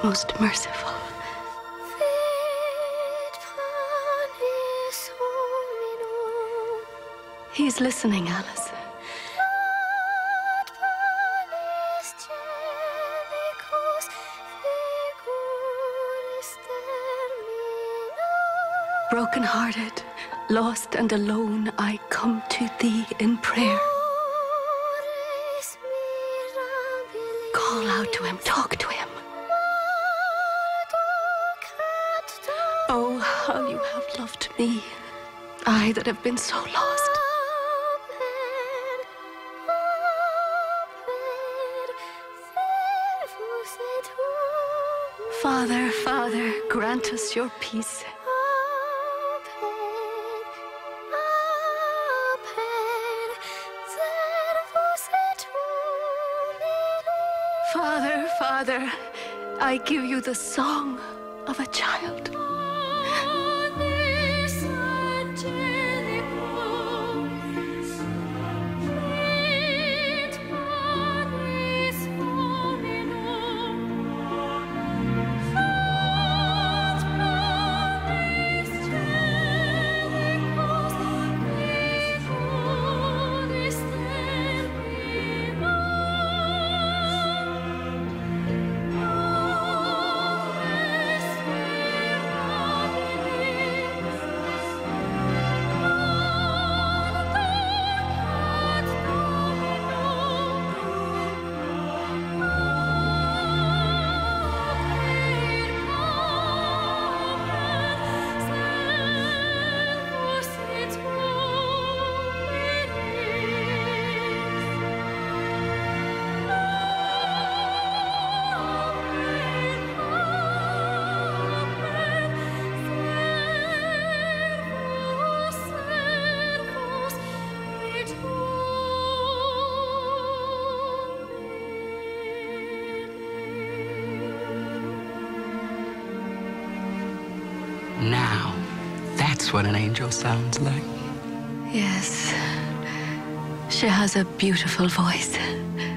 most merciful. He's listening, Alice. Broken-hearted, lost and alone, I come to thee in prayer. Call out to him, talk to him. Oh, how you have loved me, I that have been so lost. Father, Father, grant us your peace. Father, Father, I give you the song of a child. Now, that's what an angel sounds like. Yes, she has a beautiful voice.